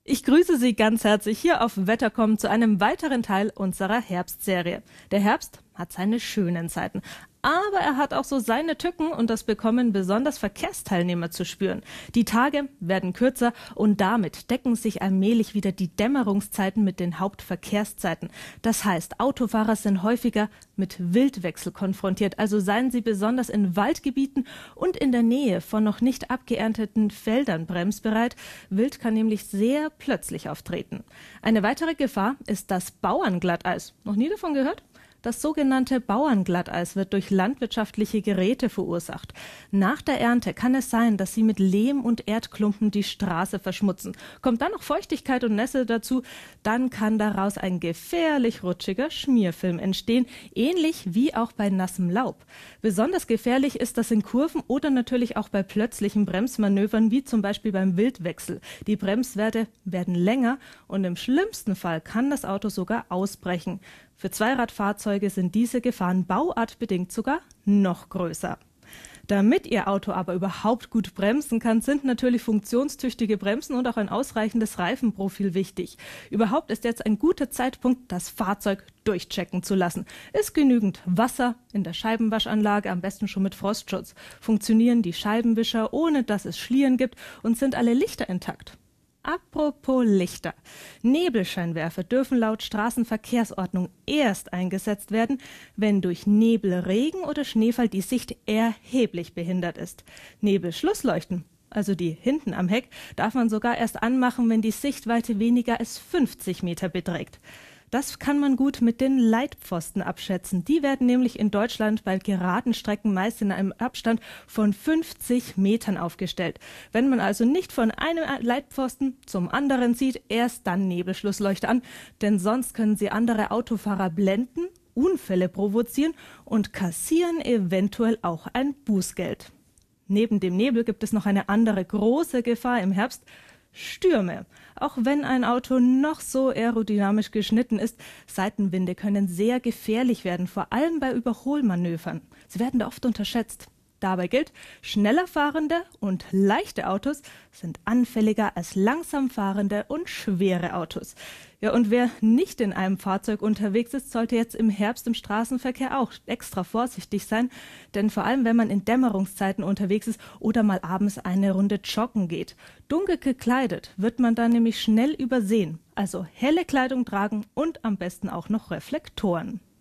Ich grüße Sie ganz herzlich hier auf Wettercom zu einem weiteren Teil unserer Herbstserie. Der Herbst hat seine schönen Zeiten, aber er hat auch so seine Tücken und das bekommen besonders Verkehrsteilnehmer zu spüren. Die Tage werden kürzer und damit decken sich allmählich wieder die Dämmerungszeiten mit den Hauptverkehrszeiten. Das heißt, Autofahrer sind häufiger mit Wildwechsel konfrontiert, also seien Sie besonders in Waldgebieten und in der Nähe von noch nicht abgeernteten Feldern bremsbereit. Wild kann nämlich sehr plötzlich auftreten. Eine weitere Gefahr ist das Bauernglatteis. Noch nie davon gehört? Das sogenannte Bauernglatteis wird durch landwirtschaftliche Geräte verursacht. Nach der Ernte kann es sein, dass sie mit Lehm und Erdklumpen die Straße verschmutzen. Kommt dann noch Feuchtigkeit und Nässe dazu, dann kann daraus ein gefährlich rutschiger Schmierfilm entstehen, ähnlich wie auch bei nassem Laub. Besonders gefährlich ist das in Kurven oder natürlich auch bei plötzlichen Bremsmanövern, wie zum Beispiel beim Wildwechsel. Die Bremswerte werden länger und im schlimmsten Fall kann das Auto sogar ausbrechen. Für Zweiradfahrzeuge sind diese Gefahren bauartbedingt sogar noch größer. Damit Ihr Auto aber überhaupt gut bremsen kann, sind natürlich funktionstüchtige Bremsen und auch ein ausreichendes Reifenprofil wichtig. Überhaupt ist jetzt ein guter Zeitpunkt, das Fahrzeug durchchecken zu lassen. Ist genügend Wasser in der Scheibenwaschanlage, am besten schon mit Frostschutz? Funktionieren die Scheibenwischer, ohne dass es Schlieren gibt, und sind alle Lichter intakt? Apropos Lichter. Nebelscheinwerfer dürfen laut Straßenverkehrsordnung erst eingesetzt werden, wenn durch Nebel, Regen oder Schneefall die Sicht erheblich behindert ist. Nebelschlussleuchten, also die hinten am Heck, darf man sogar erst anmachen, wenn die Sichtweite weniger als 50 Meter beträgt. Das kann man gut mit den Leitpfosten abschätzen. Die werden nämlich in Deutschland bei geraden Strecken meist in einem Abstand von 50 Metern aufgestellt. Wenn man also nicht von einem Leitpfosten zum anderen sieht, erst dann Nebelschlussleuchte an, denn sonst können sie andere Autofahrer blenden, Unfälle provozieren und kassieren eventuell auch ein Bußgeld. Neben dem Nebel gibt es noch eine andere große Gefahr im Herbst: Stürme. Auch wenn ein Auto noch so aerodynamisch geschnitten ist, Seitenwinde können sehr gefährlich werden, vor allem bei Überholmanövern. Sie werden da oft unterschätzt. Dabei gilt, schneller fahrende und leichte Autos sind anfälliger als langsam fahrende und schwere Autos. Ja, und wer nicht in einem Fahrzeug unterwegs ist, sollte jetzt im Herbst im Straßenverkehr auch extra vorsichtig sein. Denn vor allem, wenn man in Dämmerungszeiten unterwegs ist oder mal abends eine Runde joggen geht. Dunkel gekleidet wird man dann nämlich schnell übersehen. Also helle Kleidung tragen und am besten auch noch Reflektoren.